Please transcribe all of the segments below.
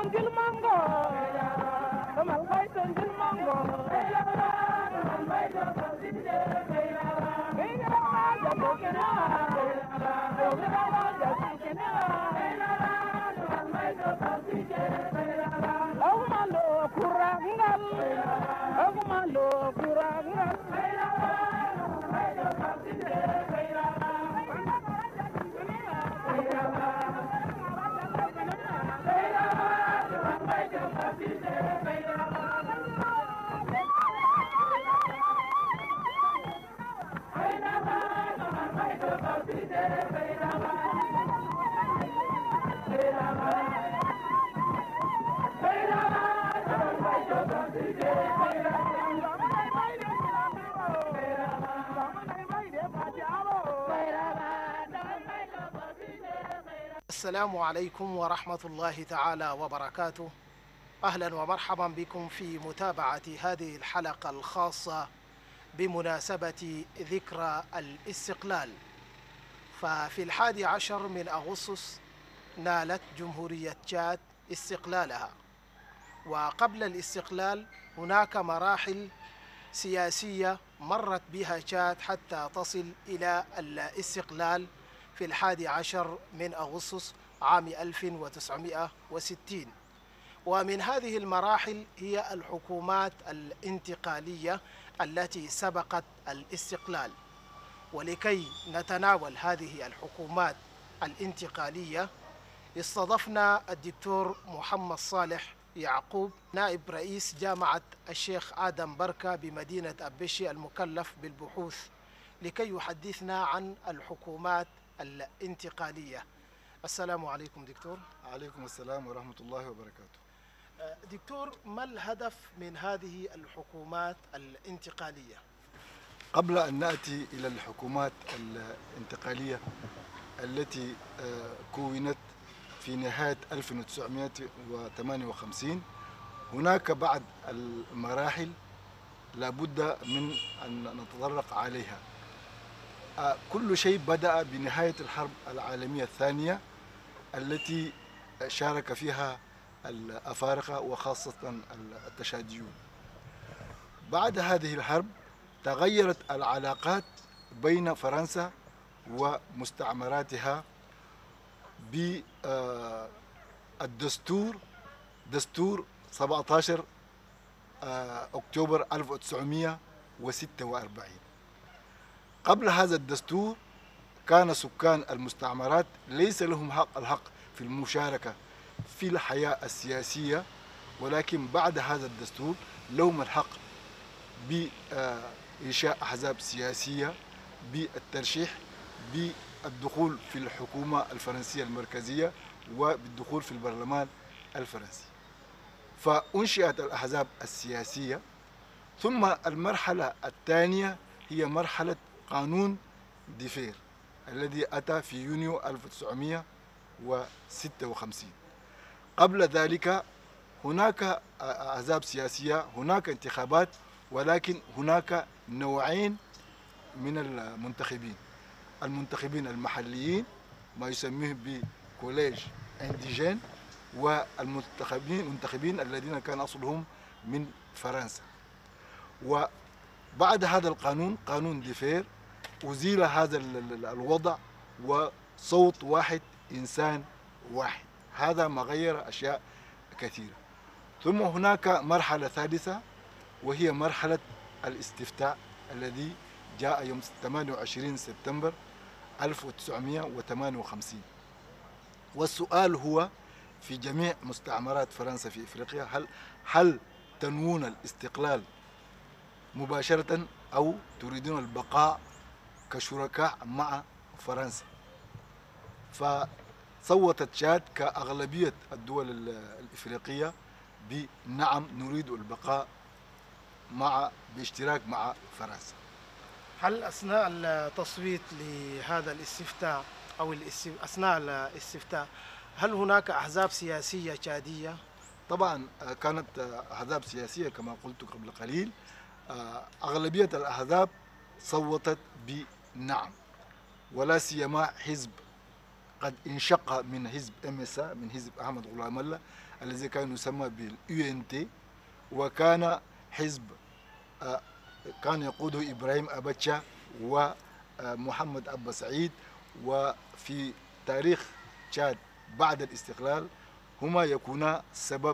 السلام عليكم ورحمة الله تعالى وبركاته. أهلا ومرحبا بكم في متابعة هذه الحلقة الخاصة بمناسبة ذكرى الاستقلال. ففي 11 من أغسطس نالت جمهورية تشاد استقلالها، وقبل الاستقلال هناك مراحل سياسية مرت بها تشاد حتى تصل إلى الاستقلال في 11 من أغسطس عام 1960. ومن هذه المراحل هي الحكومات الانتقالية التي سبقت الاستقلال. ولكي نتناول هذه الحكومات الانتقالية استضفنا الدكتور محمد صالح يعقوب، نائب رئيس جامعة الشيخ آدم بركة بمدينة أبشي المكلف بالبحوث، لكي يحدثنا عن الحكومات الانتقالية. السلام عليكم دكتور. عليكم السلام ورحمة الله وبركاته. دكتور، ما الهدف من هذه الحكومات الانتقالية؟ قبل أن نأتي إلى الحكومات الانتقالية التي كونت في نهاية 1958، هناك بعض المراحل لابد من أن نتطرق عليها. كل شيء بدأ بنهاية الحرب العالمية الثانية التي شارك فيها الأفارقة وخاصة التشاديون. بعد هذه الحرب تغيرت العلاقات بين فرنسا ومستعمراتها بالدستور، دستور 17 أكتوبر 1946. قبل هذا الدستور كان سكان المستعمرات ليس لهم الحق في المشاركة في الحياة السياسية، ولكن بعد هذا الدستور لهم الحق بإنشاء أحزاب سياسية، بالترشيح، بالدخول في الحكومة الفرنسية المركزية، وبالدخول في البرلمان الفرنسي. فأنشئت الأحزاب السياسية. ثم المرحلة الثانية هي مرحلة قانون ديفير الذي أتى في يونيو 1956. قبل ذلك هناك أحزاب سياسية، هناك انتخابات، ولكن هناك نوعين من المنتخبين المحليين، ما يسميه بكوليج انديجين، والمنتخبين الذين كان أصلهم من فرنسا. وبعد هذا القانون، قانون ديفير، أزيل هذا الوضع وصوت واحد، إنسان واحد. هذا ما غير أشياء كثيرة. ثم هناك مرحلة ثالثة وهي مرحلة الاستفتاء الذي جاء يوم 28 سبتمبر 1958. والسؤال هو في جميع مستعمرات فرنسا في إفريقيا، هل تنوون الاستقلال مباشرة أو تريدون البقاء كشركاء مع فرنسا؟ فصوتت تشاد كأغلبية الدول الإفريقية بنعم، نريد البقاء باشتراك مع فرنسا. هل أثناء التصويت لهذا الاستفتاء أو أثناء الاستفتاء هل هناك أحزاب سياسية تشادية؟ طبعا كانت أحزاب سياسية كما قلت قبل قليل. أغلبية الأحزاب صوتت بنعم، ولا سيما حزب قد انشق من حزب MSA، من حزب أحمد غلام الله الذي كان يسمى بالUNT، وكان حزب كان يقوده إبراهيم أباتشا ومحمد أبا سعيد. وفي تاريخ تشاد بعد الاستقلال هما يكونا سبب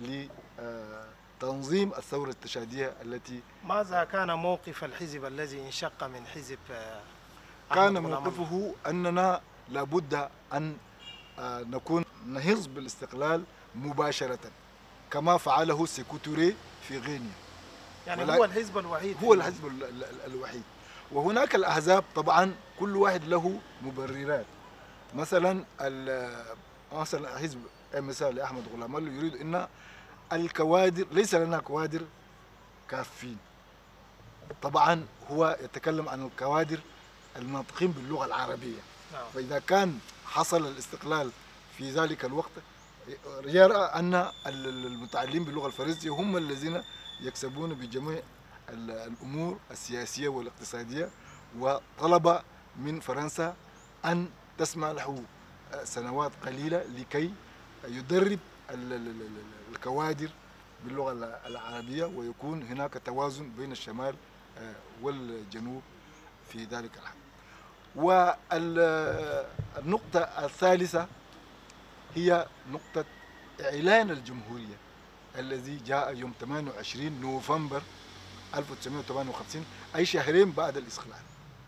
لتنظيم الثورة التشادية التي ماذا كان موقف الحزب الذي انشق من حزب كان أحمد غلام الله؟ موقفه أننا لابد أن نكون نهز بالاستقلال مباشرة كما فعله سيكوتوري في غينيا. يعني هو الحزب الوحيد، هو الحزب الوحيد. وهناك الأحزاب طبعا كل واحد له مبررات. مثلا حزب MSA لأحمد غلام الله يريد أن الكوادر، ليس لنا كوادر كافين. طبعا هو يتكلم عن الكوادر الناطقين باللغة العربية. فإذا كان حصل الاستقلال في ذلك الوقت يرى أن المتعلمين باللغة الفرنسية هم الذين يكسبون بجميع الأمور السياسية والاقتصادية، وطلب من فرنسا أن تسمح له سنوات قليلة لكي يدرب الكوادر باللغة العربية، ويكون هناك توازن بين الشمال والجنوب في ذلك الحال. والنقطة الثالثة هي نقطة إعلان الجمهورية الذي جاء يوم 28 نوفمبر 1958، أي شهرين بعد الاستقلال.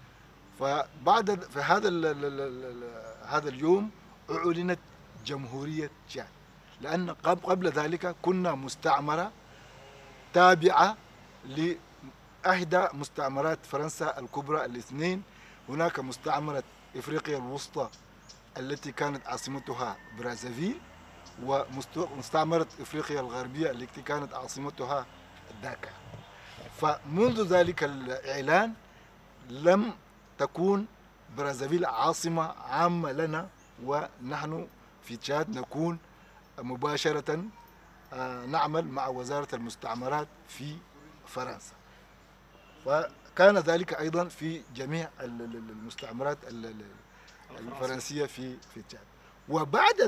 في هذا اليوم أعلنت جمهورية تشاد، لأن قبل ذلك كنا مستعمرة تابعة لإحدى مستعمرات فرنسا الكبرى الاثنين. هناك مستعمرة إفريقيا الوسطى التي كانت عاصمتها برازافيل، ومستعمرة إفريقيا الغربية التي كانت عاصمتها داكا. فمنذ ذلك الإعلان لم تكون برازافيل عاصمة عامة لنا، ونحن في تشاد نكون مباشرة نعمل مع وزارة المستعمرات في فرنسا. وكان ذلك أيضا في جميع المستعمرات الفرنسية في تشاد. وبعد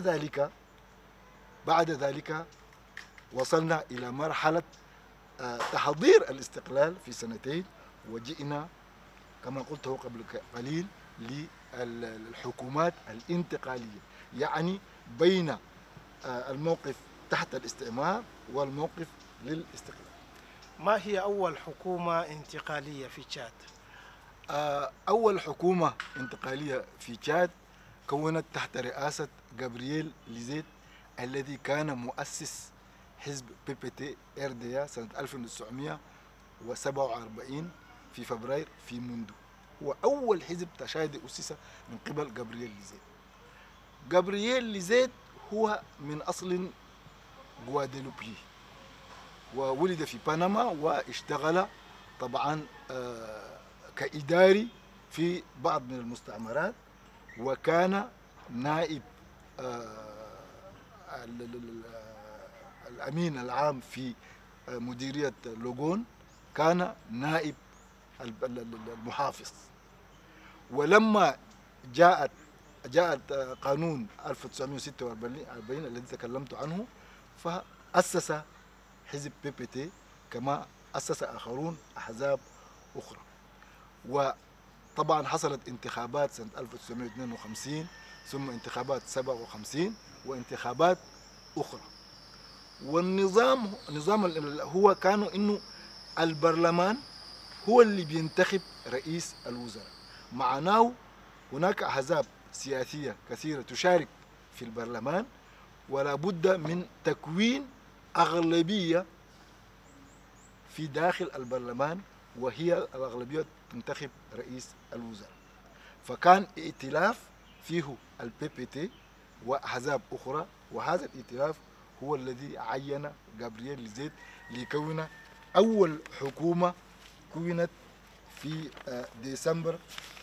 ذلك وصلنا إلى مرحلة تحضير الاستقلال في سنتين، وجئنا كما قلته قبل قليل للحكومات الانتقالية، يعني بين الموقف تحت الاستعمار والموقف للاستقلال. ما هي أول حكومة انتقالية في تشاد؟ أول حكومة انتقالية في تشاد كونت تحت رئاسة جابرييل ليزيت الذي كان مؤسس حزب PPT RDA سنة 1947 في فبراير في موندو. هو أول حزب تشادي أسس من قبل جابرييل ليزيت. جابرييل ليزيت هو من أصل غواديلوبي، وولد في بنما، واشتغل طبعا كإداري في بعض من المستعمرات، وكان نائب الأمين العام في مديرية لوغون، كان نائب المحافظ. ولما جاءت قانون 1946 الذي تكلمت عنه، فأسس حزب PPT كما أسس آخرون أحزاب أخرى. وطبعا حصلت انتخابات سنة 1952، ثم انتخابات 57 وانتخابات أخرى. والنظام هو كانوا إنه البرلمان هو اللي بينتخب رئيس الوزراء. معناه هناك أحزاب سياسية كثيرة تشارك في البرلمان، ولا بد من تكوين أغلبية في داخل البرلمان، وهي الأغلبية تنتخب رئيس الوزراء. فكان ائتلاف فيه PPT وأحزاب أخرى، وهذا الائتلاف هو الذي عين جابرييل ليزيت ليكون أول حكومة كونت في ديسمبر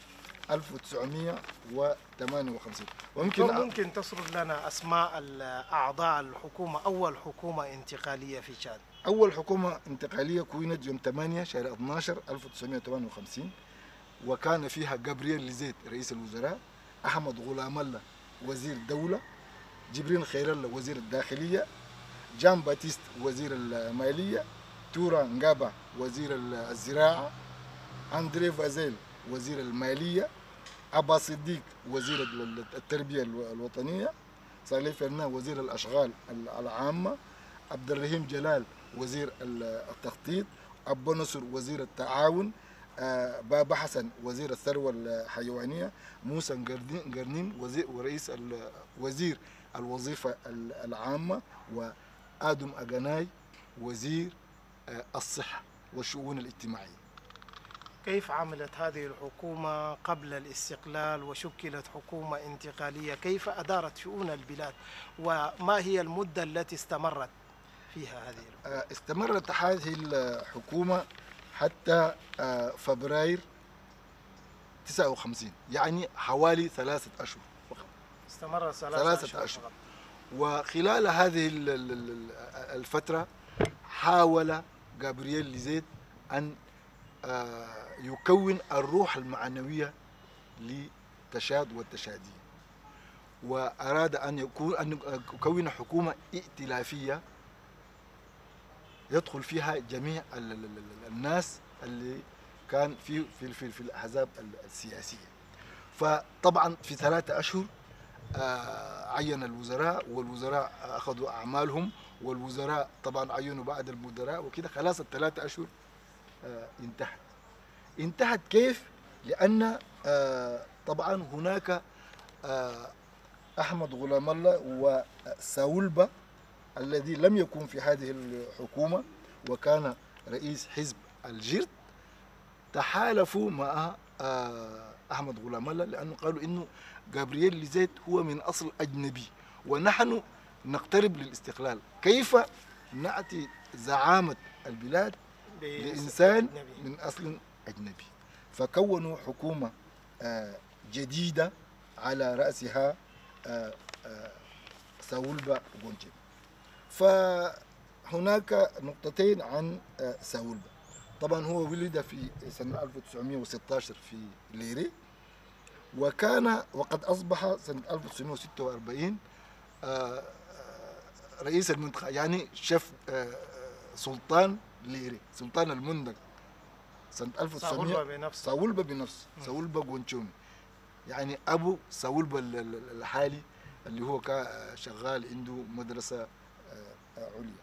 1958. ممكن تسرد لنا أسماء أعضاء الحكومة، أول حكومة انتقالية في تشاد؟ أول حكومة انتقالية كونت يوم 8 شهر 12 1958، وكان فيها جابرييل ليزيت رئيس الوزراء، أحمد غلام الله وزير دولة، جبرين خير الله وزير الداخلية، جان باتيست وزير المالية، تورا نجابا وزير الزراعة، أندري فازيل وزير المالية، أبا صديق وزير التربية الوطنية، صالح فرنا وزير الأشغال العامة، عبد الرحيم جلال وزير التخطيط، أبو نصر وزير التعاون، بابا حسن وزير الثروة الحيوانية، موسى قرنين وزير الوظيفة العامة، وآدم أغناي وزير الصحة والشؤون الاجتماعية. كيف عملت هذه الحكومة قبل الاستقلال وشكلت حكومة انتقالية؟ كيف أدارت شؤون البلاد؟ وما هي المدة التي استمرت فيها هذه الحكومة؟ استمرت هذه الحكومة حتى فبراير 59، يعني حوالي 3 أشهر فقط. استمرت 3 أشهر. وخلال هذه الفترة حاول جابرييل ليزيت أن يكون الروح المعنوية لتشاد والتشادية، وأراد أن يكون حكومة ائتلافية يدخل فيها جميع الناس اللي كان في الأحزاب السياسية. فطبعا في 3 أشهر عين الوزراء، والوزراء أخذوا أعمالهم، والوزراء طبعا عينوا بعد المدراء، وكده خلاص ال3 أشهر انتهت. كيف؟ لأن طبعا هناك أحمد غلام الله وساولبا الذي لم يكن في هذه الحكومة وكان رئيس حزب الجرد، تحالفوا مع أحمد غلام الله، لأنه قالوا إنه جابرييل ليزيت هو من أصل أجنبي ونحن نقترب للاستقلال، كيف نأتي زعامة البلاد لإنسان من أصل أجنبي؟ فكونوا حكومة جديدة على رأسها ساولبا غونجيب. فهناك نقطتين عن ساولبا. طبعا هو ولد في سنة 1916 في ليري، وقد أصبح سنة 1946 رئيس المنطقة، يعني شيف سلطان ليري، سلطان المندق سنة 1900. ساولبا بنفسه ساولبا غونشومي، يعني أبو ساولبا الحالي اللي هو شغال عنده مدرسة عليا.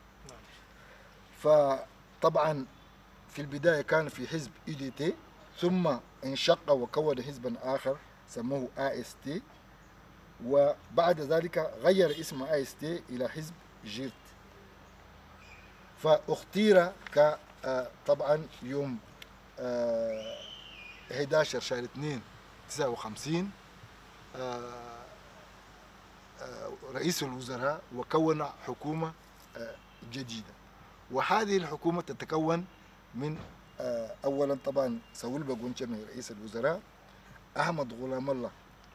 فطبعا في البداية كان في حزب EDT، ثم انشق وكون حزبا آخر سموه AST، وبعد ذلك غير اسم AST إلى حزب جيرت. فاختير طبعا يوم 11 شهر 2 59 رئيس الوزراء، وكون حكومة جديدة. وهذه الحكومة تتكون من أولا طبعا ساولبا غونشيمي رئيس الوزراء، أحمد غلام الله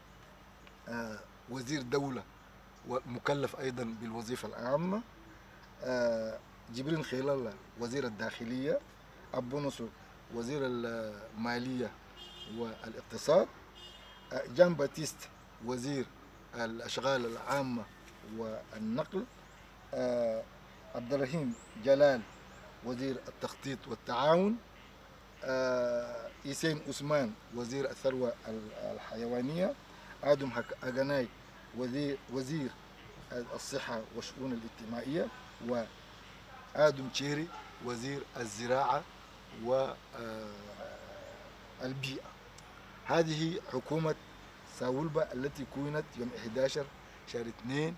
وزير دولة ومكلف أيضا بالوظيفة العامة، جبرين خير الله وزير الداخلية، أبو نصر وزير المالية والاقتصاد، جان باتيست وزير الأشغال العامة والنقل، عبد الرحيم جلال وزير التخطيط والتعاون، إيسين عثمان وزير الثروة الحيوانية، آدم أغناي وزير الصحة والشؤون الاجتماعية، وآدم تشيري وزير الزراعة والبيئة. هذه حكومة ساولبا التي كونت يوم 11 شهر 2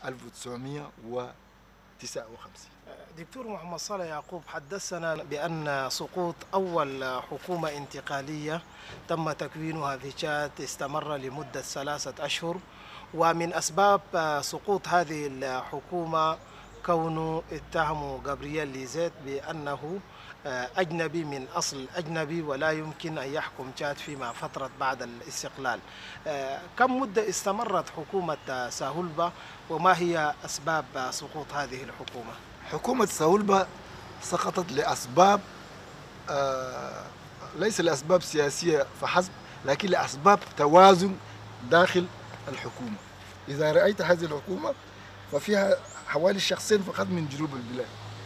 1959. دكتور محمد صالح يعقوب، حدثنا بأن سقوط أول حكومة انتقالية تم تكوينها في تشاد استمر لمدة 3 أشهر، ومن أسباب سقوط هذه الحكومة كونه اتهموا جابرييل ليزيت بأنه أجنبي من أصل أجنبي ولا يمكن أن يحكم تشاد فيما فترة بعد الاستقلال. كم مدة استمرت حكومة ساولبا، وما هي أسباب سقوط هذه الحكومة؟ حكومة ساولبا سقطت لأسباب ليس لأسباب سياسية فحسب، لكن لأسباب توازن داخل الحكومة. إذا رأيت هذه الحكومة ففيها حوالي شخصين فقط من جنوب البلاد.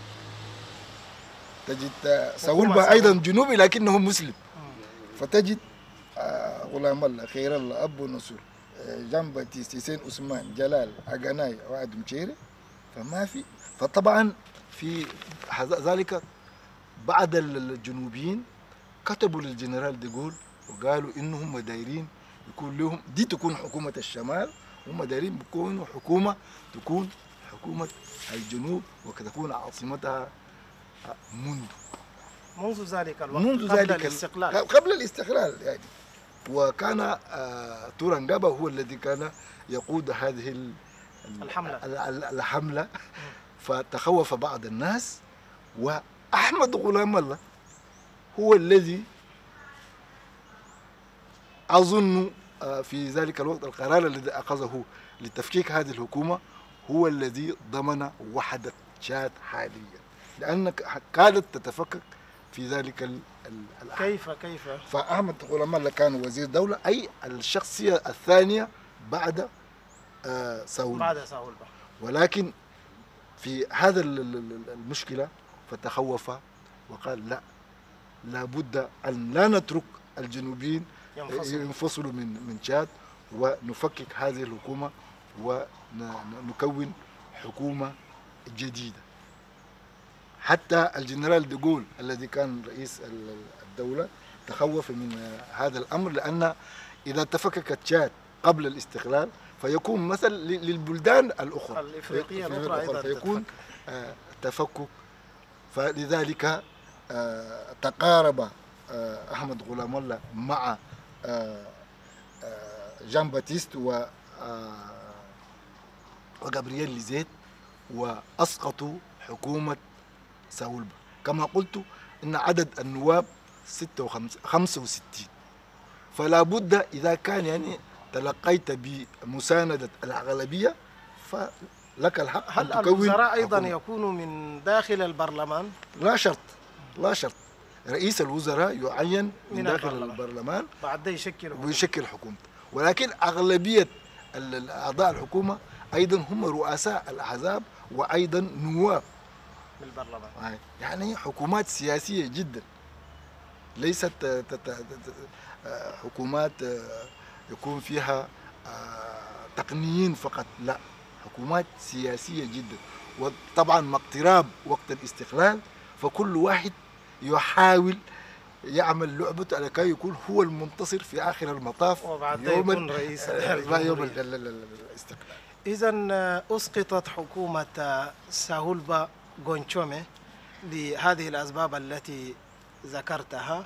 تجد ساولبا أيضا جنوبي لكنه مسلم. فتجد غلام الله، خير الله، أبو نصر، جان باتيست، حسين عثمان، جلال، أغناي، وعد مشيري، فما في. فطبعا في ذلك بعض الجنوبيين كتبوا للجنرال ديغول وقالوا انهم دايرين يكون لهم دي تكون حكومه الشمال، هم دايرين بيكونوا حكومه تكون حكومه الجنوب وتكون عاصمتها منذ ذلك الوقت، منذ قبل ذلك الاستقلال. قبل الاستقلال يعني. وكان تورانغابا هو الذي كان يقود هذه الحملة فتخوف بعض الناس، وأحمد غلام الله هو الذي أظن في ذلك الوقت القرار الذي أخذه لتفكيك هذه الحكومة هو الذي ضمن وحدة تشاد حاليا، لأنك كادت تتفكك في ذلك كيف فأحمد غلام الله كان وزير دولة، أي الشخصية الثانية بعد ساولبا. ولكن في هذا المشكلة فتخوف وقال لا، لابد أن لا نترك الجنوبيين ينفصلوا من تشاد، ونفكك هذه الحكومة ونكون حكومة جديدة. حتى الجنرال ديغول الذي كان رئيس الدولة تخوف من هذا الأمر، لأن إذا تفككت تشاد قبل الاستقلال فيكون مثل للبلدان الأخرى الإفريقية الأخرى أيضا فيكون تفكك. فلذلك تقارب أحمد غلام الله مع جان باتيست وغابرييل ليزيت وأسقطوا حكومة ساولبا. كما قلت إن عدد النواب 65، فلا بد إذا كان يعني تلقيت بمساندة الأغلبية فلك الحق. هل الوزراء أيضا يكونوا من داخل البرلمان؟ لا شرط، لا شرط. رئيس الوزراء يعين من داخل البرلمان بعد ويشكل حكومته، ولكن أغلبية أعضاء الحكومة أيضا هم رؤساء الأحزاب وأيضا نواب بالبرلمان. يعني حكومات سياسية جدا، ليست حكومات يكون فيها تقنيين فقط، لا، حكومات سياسية جدا. وطبعا مع اقتراب وقت الاستقلال فكل واحد يحاول يعمل لعبته لكي يكون هو المنتصر في آخر المطاف وبعد يكون رئيس يوم الاستقلال. إذن أسقطت حكومة ساولبا غونتشومي لهذه الأسباب التي ذكرتها.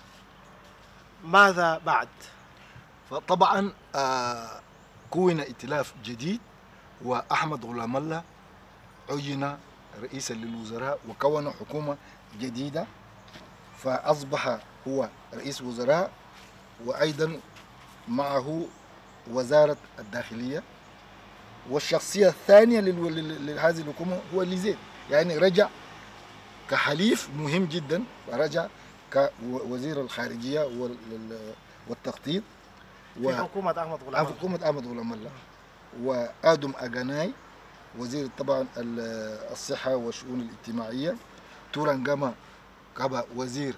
ماذا بعد؟ فطبعا كون ائتلاف جديد، وأحمد غلام الله عين رئيسا للوزراء وكون حكومة جديدة، فأصبح هو رئيس وزراء وأيضا معه وزارة الداخلية. والشخصية الثانية لهذه الحكومة هو ليزيت، يعني رجع كحليف مهم جدا، ورجع كوزير الخارجية والتخطيط في حكومة أحمد غلام الله. وآدم أغناي وزير طبعا الصحة والشؤون الاجتماعية. تورانغاما كبا وزير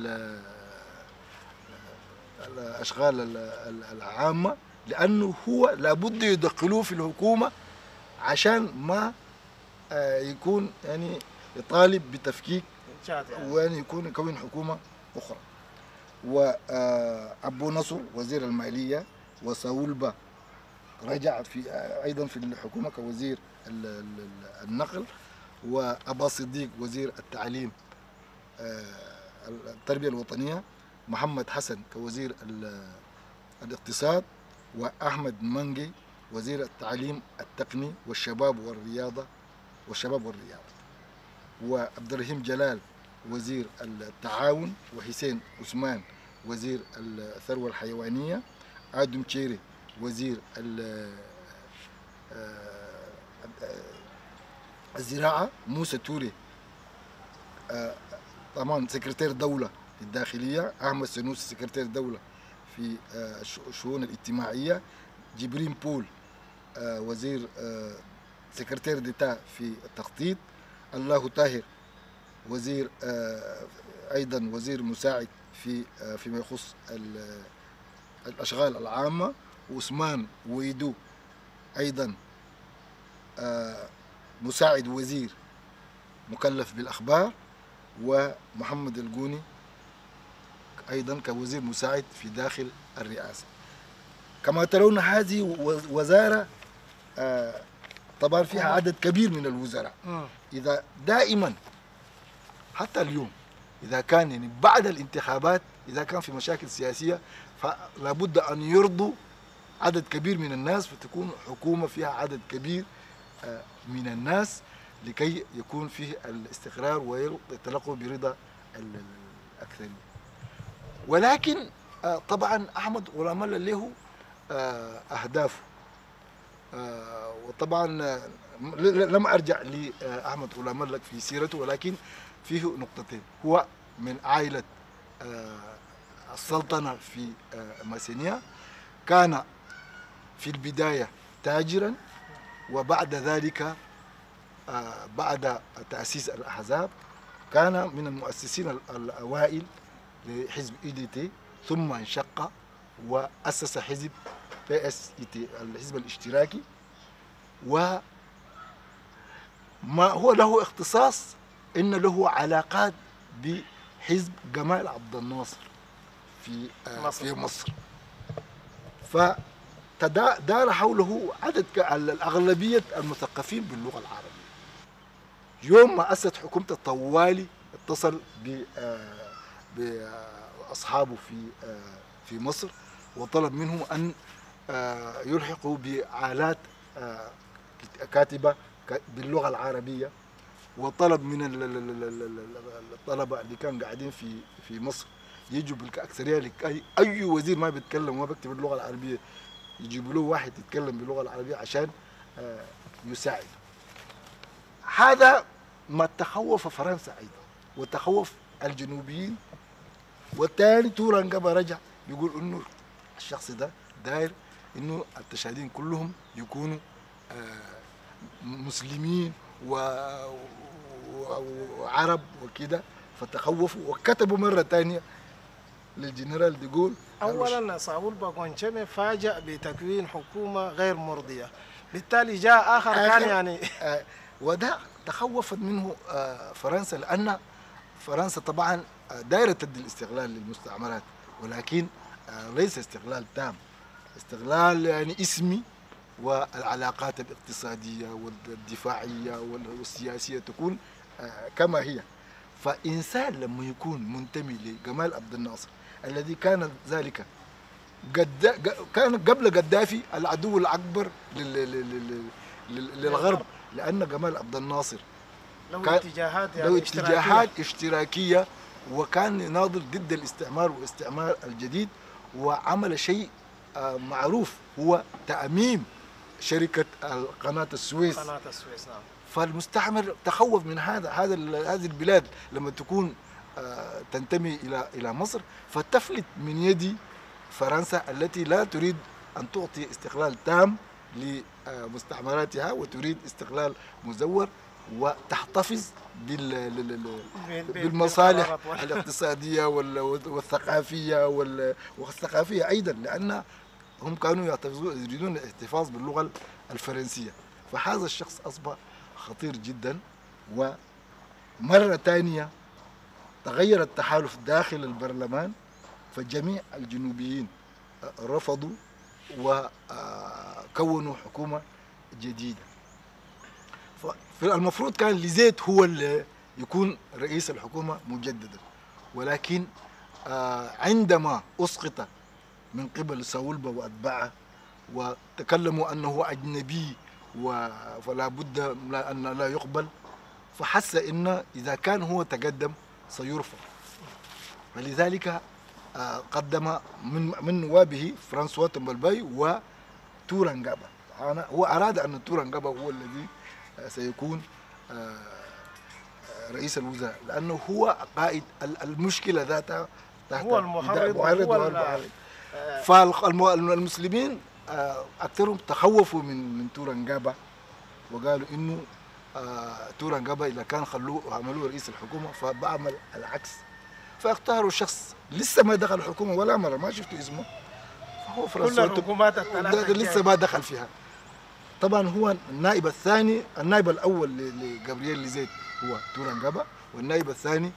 الأشغال العامة، لأنه هو لابد يدخلوه في الحكومة عشان ما يكون يعني يطالب بتفكيك وأن يكون حكومة أخرى. وأبو نصر وزير المالية. وساولبا رجع في أيضا في الحكومة كوزير النقل. وأبا صديق وزير التعليم التربية الوطنية. محمد حسن كوزير الاقتصاد. وأحمد منجي وزير التعليم التقني والشباب والرياضة. وعبد الرحيم جلال وزير التعاون. وحسين عثمان وزير الثروة الحيوانية. آدم تشيري وزير الزراعة. موسى توري طبعا سكرتير دولة الداخلية. أحمد سنوسي سكرتير دولة في الشؤون الاجتماعية. جبرين بول وزير سكرتير ديتا في التخطيط، الله طاهر وزير أيضا وزير مساعد فيما يخص الأشغال العامة، وعثمان ويدو أيضا مساعد وزير مكلف بالأخبار، ومحمد القوني أيضا كوزير مساعد في داخل الرئاسة. كما ترون هذه وزارة طبعا فيها عدد كبير من الوزراء. إذا دائما حتى اليوم إذا كان يعني بعد الانتخابات إذا كان في مشاكل سياسية فلا بد أن يرضوا عدد كبير من الناس، فتكون حكومة فيها عدد كبير من الناس لكي يكون فيه الاستقرار ويتلقوا برضا الأكثرين. ولكن طبعا أحمد غلام الله له أهدافه، وطبعا لم أرجع لأحمد غلام الله في سيرته، ولكن فيه نقطتين. هو من عائلة السلطنة في ماسينيا، كان في البداية تاجرا، وبعد ذلك بعد تأسيس الأحزاب كان من المؤسسين الأوائل لحزب EDT، ثم انشق وأسس حزب PSET الحزب الاشتراكي، وما هو له اختصاص إن له علاقات بحزب جمال عبد الناصر في مصر. فدار حوله عدد الأغلبية المثقفين باللغة العربية. يوم ما أسست حكومة الطوالي اتصل بأصحابه في مصر وطلب منهم أن يلحقوا بآلات كاتبة باللغة العربية، وطلب من الطلبة اللي كانوا قاعدين في مصر يجوا بالأكثرية لكي أي وزير ما بيتكلم وما بيكتب اللغة العربية يجيبوا له واحد يتكلم باللغة العربية عشان يساعد. هذا ما تخوف فرنسا أيضا وتخوف الجنوبيين. والتالي تورانغابا رجع يقول إنه الشخص ده داير إنه التشادين كلهم يكونوا مسلمين وعرب وكده، فتخوفوا وكتبوا مرة تانية للجنرال ديغول. أولا صابول باغونشيمي فاجأ بتكوين حكومة غير مرضية، بالتالي جاء آخر كان يعني وده تخوفت منه فرنسا، لأن فرنسا طبعا دايرة تدي الاستغلال للمستعمرات، ولكن ليس استغلال تام، استغلال يعني اسمي، والعلاقات الاقتصادية والدفاعية والسياسية تكون كما هي. فإنسان لما يكون منتمي لجمال عبد الناصر الذي كان ذلك كان قبل قدافي العدو الأكبر للغرب، لأن جمال عبد الناصر له اتجاهات له اتجاهات اشتراكية، وكان يناضل ضد الاستعمار والاستعمار الجديد، وعمل شيء معروف هو تأميم شركة قناة السويس. نعم. فالمستعمر تخوف من هذه البلاد لما تكون تنتمي إلى مصر فتفلت من يد فرنسا التي لا تريد أن تعطي استقلال تام لمستعمراتها، وتريد استقلال مزور وتحتفظ بالمصالح الاقتصادية والثقافية والثقافية أيضا، لأن هم كانوا يريدون الاحتفاظ باللغة الفرنسية. فهذا الشخص أصبح خطير جدا. ومرة ثانية تغير التحالف داخل البرلمان، فجميع الجنوبيين رفضوا وكونوا حكومة جديدة. فالمفروض كان لزيت هو اللي يكون رئيس الحكومة مجددا، ولكن عندما أسقط من قبل ساولبا وأتباعه وتكلموا أنه أجنبي فلا بد أن لا يقبل، فحس إن إذا كان هو تقدم سيرفض، فلذلك قدم من نوابه فرانسوا تمبلباي وتورانغابا. هو أراد أن تورانغابا هو الذي سيكون رئيس الوزراء، لأنه هو قائد المشكلة ذاتها، هو المحرض فالمسلمين أكثرهم تخوفوا من تورنجابا، وقالوا إنه تورنجابا إذا كان خلوه عملوه رئيس الحكومة فبعمل العكس، فاختاروا شخص لسه ما دخل الحكومة ولا مرة، ما شفتوا اسمه، فهو كل الحكومات الثلاثة لسه ما دخل فيها. طبعا هو النائب الثاني، النائب الأول لجابرييل ليزيت هو تورنجابا، والنائب الثاني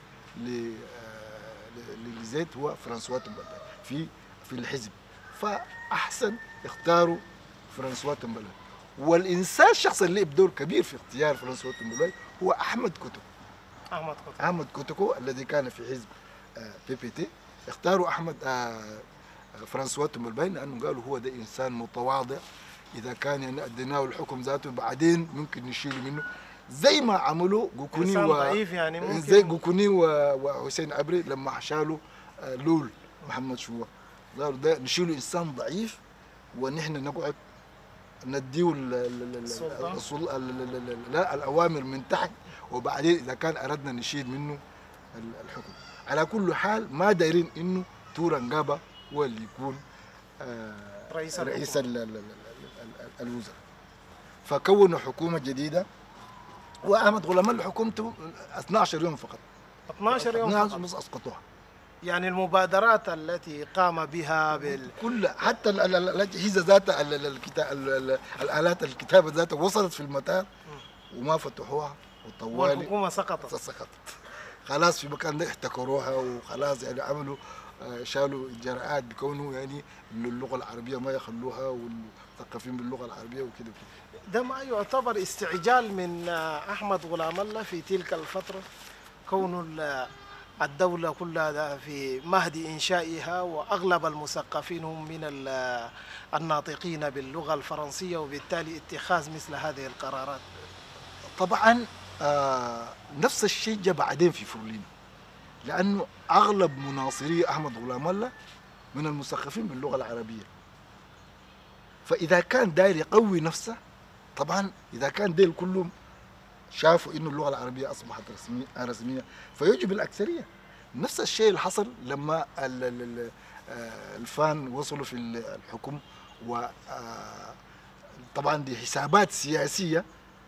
لليزيت هو فرانسوا تومبلباي في الحزب، فأحسن اختاروا فرانسوا تومبلباي. والإنسان الشخص اللي له دور كبير في اختيار فرانسوا تومبلباي هو أحمد كوتوكو. أحمد كوتوكو الذي كان في حزب بي بي تي، اختاروا فرانسوا تومبلباي لأنه قالوا هو ده إنسان متواضع، إذا كان يعني أديناه الحكم ذاته بعدين ممكن نشيل منه، زي ما عملوا جوكوني ضعيف يعني ممكن، زي جوكوني وحسين عبري لما شالوا لول محمد شوا، قالوا ده نشيله إنسان ضعيف ونحن نقعد نديه الأوامر من تحت، وبعدين إذا كان أردنا نشيل منه الحكم. على كل حال ما دايرين إنه تورنجابا هو اللي يكون رئيس الوزراء، فكونوا حكومة جديدة، وأحمد غلام الله حكومته 12 يوم فقط. 12 يوم فقط بس أسقطوها. يعني المبادرات التي قام بها كل حتى الأجهزة ذاتها الآلات الكتابة ذاتها وصلت في المطار وما فتحوها، وطوالي والحكومة سقطت. خلاص في مكان ده احتكروها وخلاص، يعني عملوا شالوا إجراءات بكونه يعني اللغة العربية ما يخلوها، والمثقفين باللغة العربية وكده. ده ما يعتبر استعجال من أحمد غلام الله في تلك الفترة، كون الدولة كلها في مهد إنشائها، وأغلب المثقفين هم من الناطقين باللغة الفرنسية، وبالتالي اتخاذ مثل هذه القرارات. طبعا نفس الشيء جاء بعدين في فرولينو، لأنه أغلب مناصري أحمد غلام الله من المثقفين باللغة العربية، فإذا كان داير يقوي نفسه، طبعا إذا كان ديل كلهم شافوا إنه اللغة العربية أصبحت رسمية فيجب الأكثرية. نفس الشيء اللي حصل لما الفان وصلوا في الحكم، وطبعا دي حسابات سياسية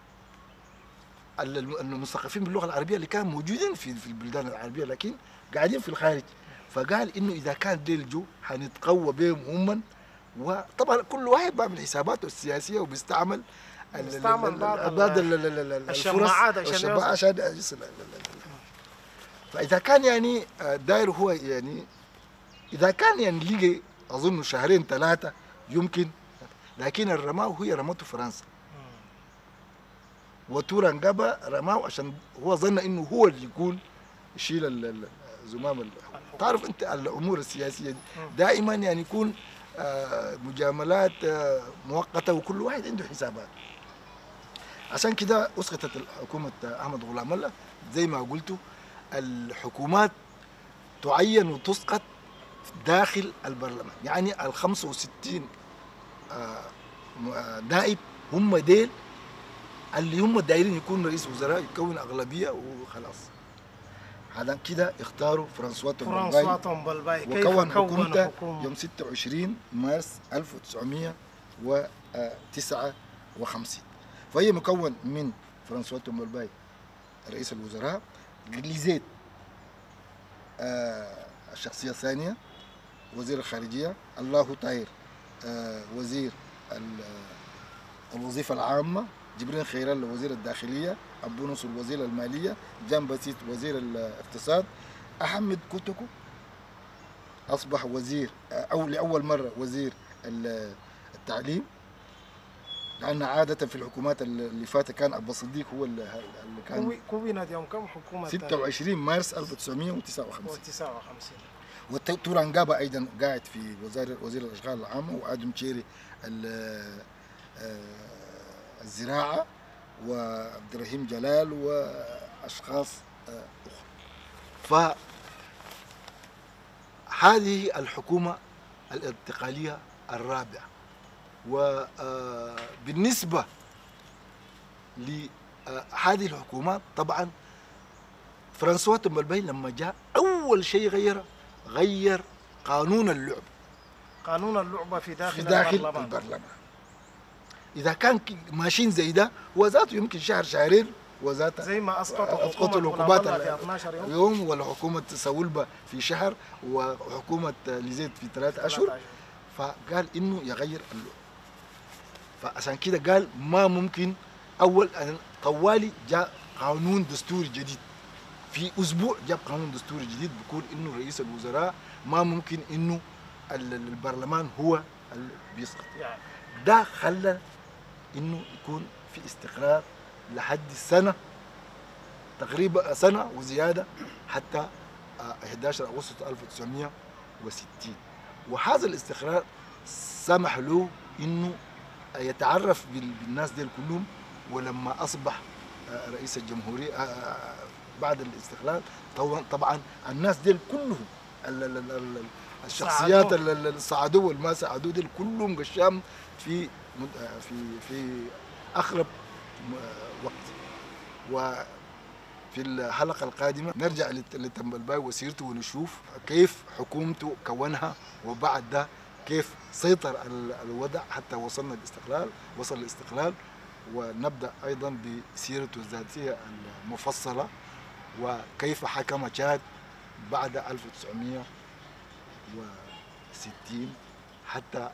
المثقفين باللغة العربية اللي كانوا موجودين في البلدان العربية لكن قاعدين في الخارج، فقال إنه إذا كان ديل جو حنتقوى بهم هم، وطبعا كل واحد بيعمل حساباته السياسية وبيستعمل بعض الشماعات عشان يصل. فإذا كان يعني داير هو يعني إذا كان يعني لقي أظن شهرين ثلاثة يمكن، لكن الرماو هي رمته فرنسا، وتورنجابا رماه عشان هو ظن إنه هو اللي يكون يشيل زمام تعرف أنت الأمور السياسية دي دائما يعني يكون مجاملات مؤقتة، وكل واحد عنده حسابات. عشان كده أسقطت حكومة أحمد غلام الله. زي ما قلتوا الحكومات تعين وتسقط داخل البرلمان، يعني ال 65 نائب هم ديل اللي هم دايرين يكون رئيس وزراء، يكون أغلبية وخلاص. هذا كده اختاروا فرانسوا تومبلباي وكون حكومته يوم 26 مارس 1959. فهي مكون من فرانسوا تومبلباي رئيس الوزراء، ليزيت الشخصية الثانية وزير الخارجية، الله طاهر وزير الوظيفة العامة، جبرين خير الله وزير الداخلية، أبو نصر وزير المالية، جان بسيط وزير الاقتصاد، أحمد كوتوكو أصبح وزير أو لأول مرة وزير التعليم، لأن عادة في الحكومات اللي فاتت كان أبو صديق هو اللي كان. كونت يوم كم حكومة؟ 26 مارس 1959. وتورنجابا أيضا قاعد في وزير الأشغال العامة، وآدم تشيري الزراعة، وعبد الرحيم جلال وأشخاص أخرى. فهذه الحكومة الانتقالية الرابعة. وبالنسبة لهذه الحكومات طبعا فرانسوا تومبلباي لما جاء أول شيء غير قانون اللعب، قانون اللعبة في في داخل داخل البرلمان. البرلمان. إذا كان ماشيين زي ده وذاته يمكن شهر شهرين وذاته زي ما أسقطوا أسقطوا العقوبات حكومة في 12 يوم اليوم، والحكومة سولبة في شهر، وحكومة لزيد في 3 أشهر. فقال إنه يغير اللعبة. فعشان كده قال ما ممكن. أول طوالي جاء قانون دستوري جديد، في أسبوع جاب قانون دستوري جديد بيقول إنه رئيس الوزراء ما ممكن إنه البرلمان هو اللي بيسقط. ده خلى إنه يكون في استقرار لحد السنة، تقريبا سنة وزيادة، حتى 11 أغسطس 1960. وهذا الاستقرار سمح له إنه يتعرف بالناس ديل كلهم. ولما أصبح رئيس الجمهورية بعد الاستقلال، طبعا الناس ديل كلهم الشخصيات اللي ساعدوه والما ساعدوه ديل كلهم قشام في أقرب وقت. وفي الحلقة القادمة نرجع لتنبلباي وسيرته ونشوف كيف حكومته كونها، وبعد ده كيف سيطر الوضع حتى وصل الاستقلال. ونبدأ أيضا بسيرته الذاتية المفصلة، وكيف حكم تشاد بعد 1960 حتى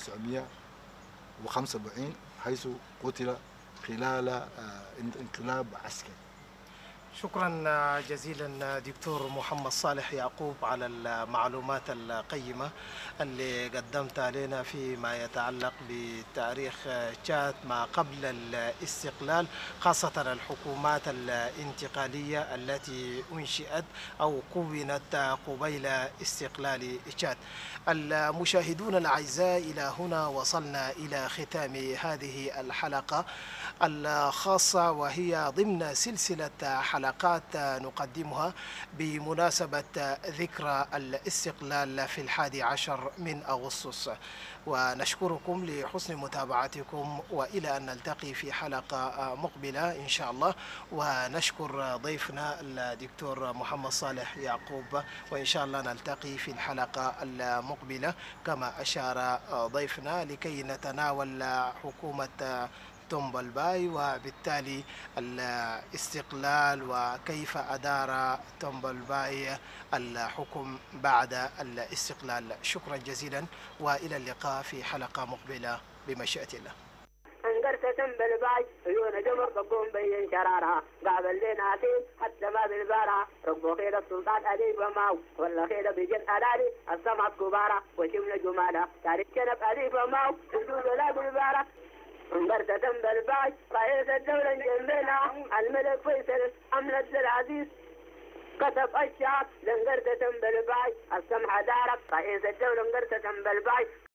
1975، حيث قتل خلال انقلاب عسكري. شكرا جزيلا دكتور محمد صالح يعقوب على المعلومات القيمة اللي قدمتها لنا فيما يتعلق بتاريخ تشاد ما قبل الاستقلال، خاصة الحكومات الانتقالية التي أنشئت أو كونت قبيل استقلال تشاد. المشاهدون الأعزاء، إلى هنا وصلنا إلى ختام هذه الحلقة الخاصة، وهي ضمن سلسلة حلقات نقدمها بمناسبة ذكرى الاستقلال في 11 من أغسطس. ونشكركم لحسن متابعتكم، وإلى أن نلتقي في حلقة مقبلة إن شاء الله. ونشكر ضيفنا الدكتور محمد صالح يعقوب، وإن شاء الله نلتقي في الحلقة المقبلة كما أشار ضيفنا لكي نتناول حكومة تومبلباي وبالتالي الاستقلال وكيف أدار تومبلباي الحكم بعد الاستقلال. شكرا جزيلا، وإلى اللقاء في حلقة مقبلة بمشيئة الله. انقرت تومبلباي عيون جمر تقوم بين شرارها قابل لنا حتى ما بالبارها ربو خير السلطان أليف وماو ولا خير بجن ألالي السمعة كبارة وشمل جمالها تاريخ جنب أليف وماو حدود لا بالبارة. انقرت تومبلباي رئيس الدولة جنبنا الملك فيصل أملة العزيز كتب الشعب لانقرت تومبلباي السمحة دارك رئيس الدولة انقرت تومبلباي